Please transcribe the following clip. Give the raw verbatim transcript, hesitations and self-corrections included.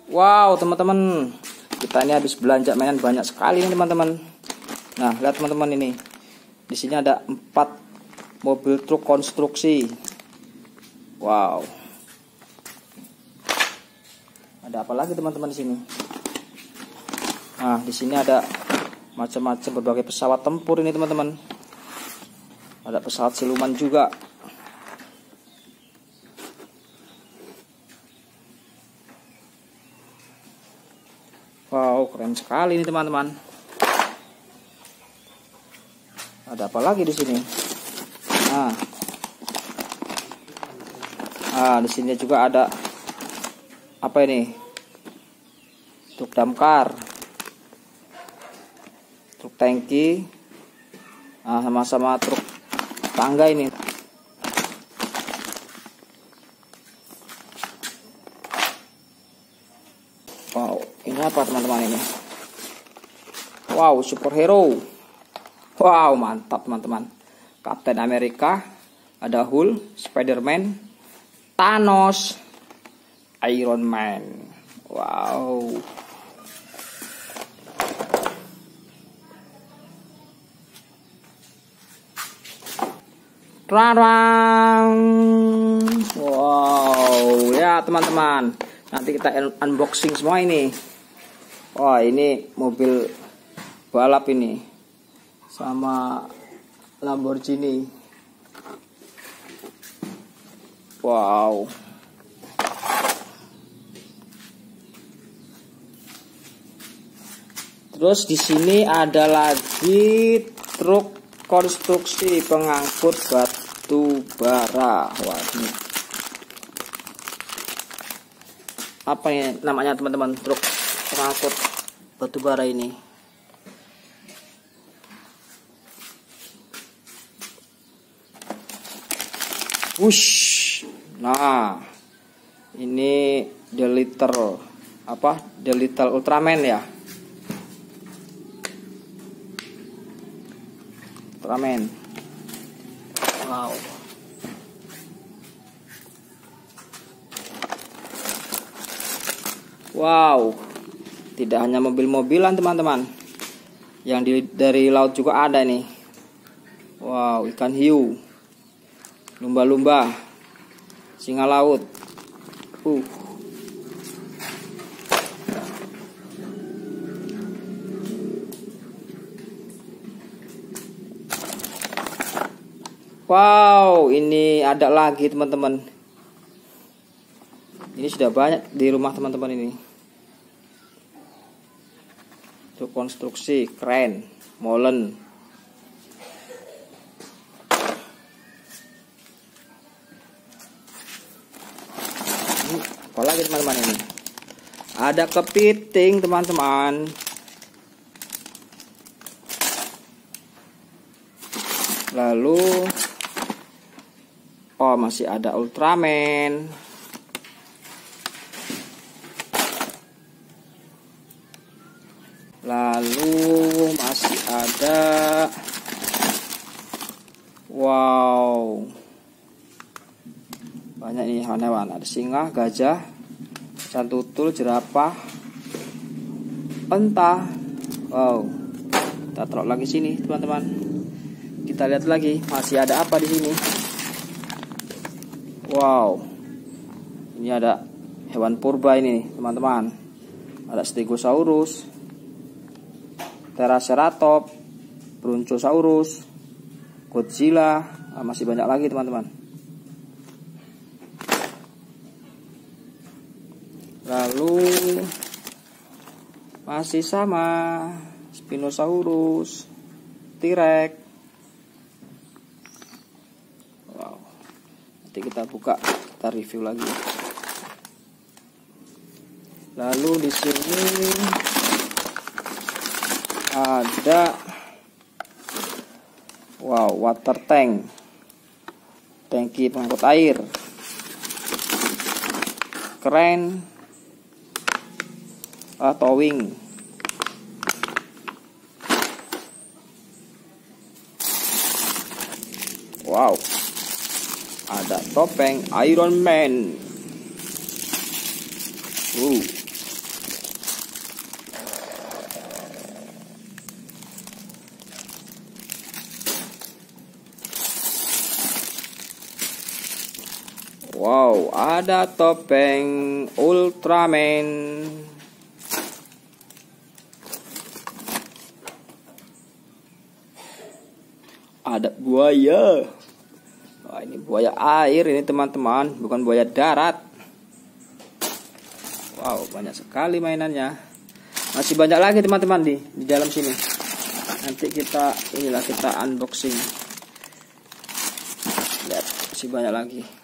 Wow teman-teman, kita ini habis belanja mainan banyak sekali nih teman-teman. Nah lihat teman-teman ini, di sini ada empat mobil truk konstruksi. Wow. Ada apa lagi teman-teman di sini? Nah di sini ada macam-macam berbagai pesawat tempur ini teman-teman. Ada pesawat siluman juga. Wow, keren sekali ini teman-teman. Ada apa lagi di sini? Nah, nah di sini juga ada apa ini? Truk damkar, truk tangki, nah, sama-sama truk tangga ini. Wow, ini apa teman-teman ini? Wow, superhero. Wow, mantap teman-teman. Captain America, ada Hulk, Spider-Man, Thanos, Iron Man. Wow. Rarang. Wow, ya teman-teman. Nanti kita unboxing semua ini. Wah, ini mobil balap ini sama Lamborghini. Wow. Terus di sini ada lagi truk konstruksi pengangkut batu bara. Wah, ini apa ya namanya teman-teman, truk pengangkut batu bara ini. Wush. Nah, ini The Little apa? The Little Ultraman ya. Ultraman. Wow. Wow, tidak hanya mobil-mobilan teman-teman, yang di, dari laut juga ada nih. Wow, ikan hiu, lumba-lumba, singa laut. Uh. Wow, ini ada lagi teman-teman. Ini sudah banyak di rumah teman-teman ini. Truk konstruksi, kren, molen. Ini apalagi teman-teman ini? Ada kepiting teman-teman. Lalu, oh masih ada Ultraman. Lalu masih ada, wow, banyak nih hewan-hewan. Ada singa, gajah, macan tutul, jerapah, unta. Wow, kita taruh lagi sini teman-teman. Kita lihat lagi masih ada apa di sini. Wow, ini ada hewan purba ini teman-teman. Ada Stegosaurus, Triceratops, Brontosaurus, Godzilla, nah, masih banyak lagi teman-teman. Lalu masih sama Spinosaurus, T-Rex. Wow. Nanti kita buka, kita review lagi. Lalu di sini ada, wow, water tank, tangki pengangkut air, kren, uh, towing, wow, ada topeng Iron Man. Uh, Wow, ada topeng Ultraman. Ada buaya. Wah, ini buaya air ini teman-teman, bukan buaya darat. Wow, banyak sekali mainannya. Masih banyak lagi teman-teman di di dalam sini. Nanti kita inilah kita unboxing. Lihat, masih banyak lagi.